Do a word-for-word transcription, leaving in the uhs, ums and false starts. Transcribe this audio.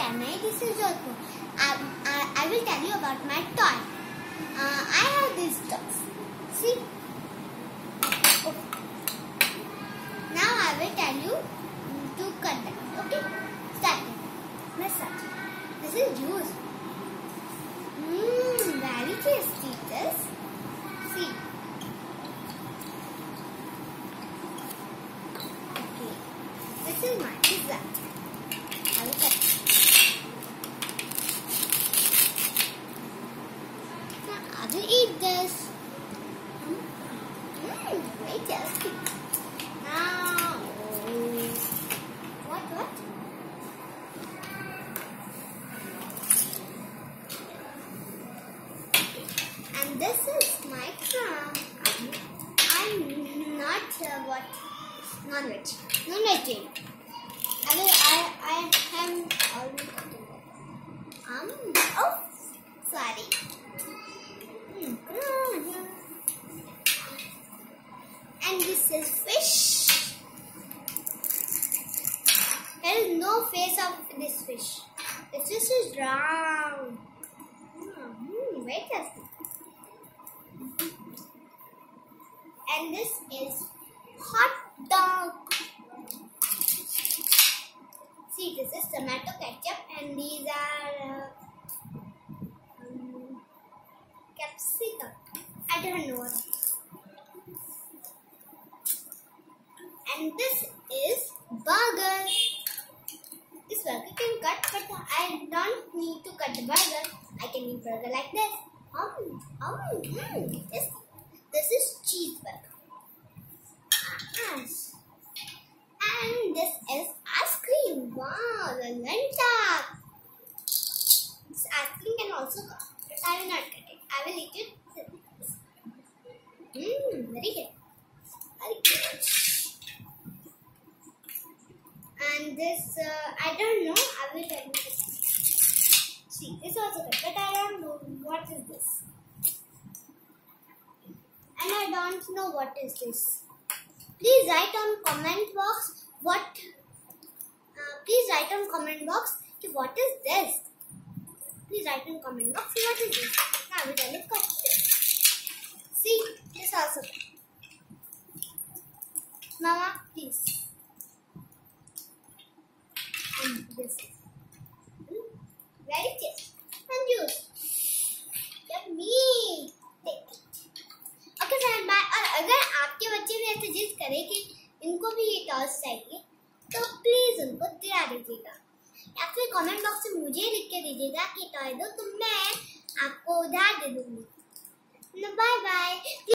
Chennai. This is Jodhpur. I, I, I will tell you about my toy. Uh, I have these toys. See? Okay. Now I will tell you to cut them. Okay? Starting. Let's start. This is juice. Mmm, very tasty. This. See. Okay. This is my pizza. I will cut. Now I will eat this. Mmm, very tasty. Now, what, what? And this is my crown. I'm not uh, what? Non-veg. Non-vegetarian. I will, I, I am already cutting it. Um, oh, sorry. Hmm, crown. And this is fish. There is no face of this fish. This fish is round. Mm, very tasty. And this is hot dog. See, this is tomato ketchup, and these are uh, um, capsicum. I don't know what. And this is burger. This burger can cut, but I don't need to cut the burger. I can eat burger like this. Um, um, mm, this, this is cheeseburger. Yes. And this is ice cream. Wow, the lenta. This ice cream can also cut, but I will not cut it. I will eat it. Mmm, very good. Very good. And this, uh, I don't know. I will tell you this. See, this also good, but I don't know what is this. And I don't know what is this. Please write on comment box what. Uh, please write on comment box what is this. Please write on comment box what is this. Now I will tell you cut this. See, this also good. Mama, please. And this is very tasty and juice. Yummy. Take it. Okay friend, bye. और अगर आपके बच्चे भी ऐसे जिद करें कि इनको भी ये टॉयज चाहिए, तो प्लीज उनको दिला दीजिएगा, या फिर कमेंट बॉक्स में मुझे लिख के दीजिएगा कि टॉय दो, तो मैं आपको उधार दे दूंगी. Bye bye.